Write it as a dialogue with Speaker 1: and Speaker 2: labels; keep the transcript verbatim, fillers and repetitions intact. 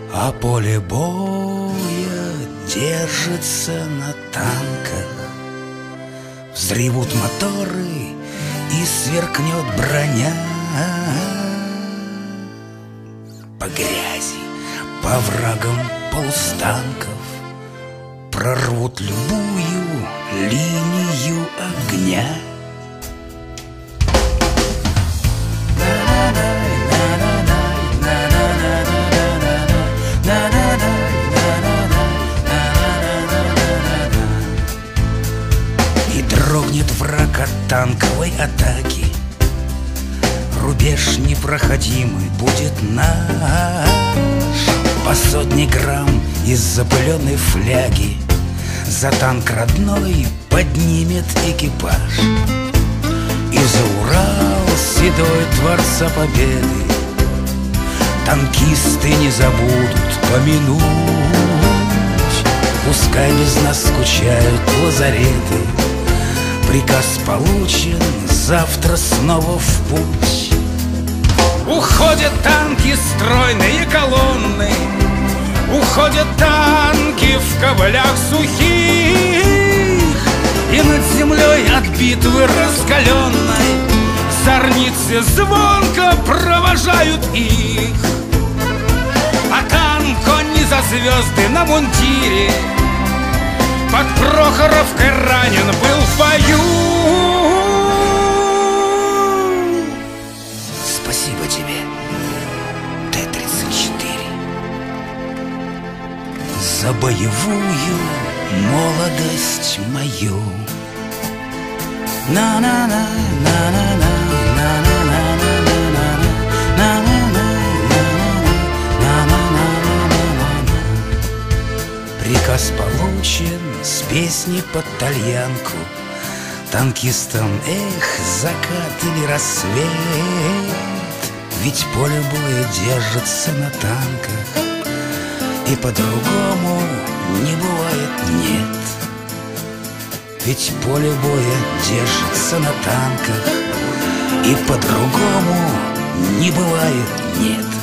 Speaker 1: А поле боя держится на танках. Взревут моторы и сверкнет броня. По грязи, по врагам полустанков прорвут любую линию огня. И дрогнет враг от танковой атаки. Рубеж непроходимый будет наш. По сотне грамм из запыленной фляги за танк родной поднимет экипаж. И за Урал седой Творца Победы танкисты не забудут помянуть. Пускай без нас скучают лазареты. Приказ получен, завтра снова в путь. Уходят танки, стройные колонны. Уходят танки в ковылях сухих. И над землей от битвы раскаленной зорницы звонко провожают их. А танк, он не за звезды на мундире, под Прохоровкой ранен был в бою. Спасибо тебе, Т тридцать четыре, за боевую молодость мою. На-на-на, на-на-на, на-на-на, на-на-на, на-на-на. Приказ получен с песней под тальянку. Танкистам, эх, закат или рассвет. Ведь поле боя держится на танках, и по-другому не бывает, нет. Ведь поле боя держится на танках, и по-другому не бывает, нет.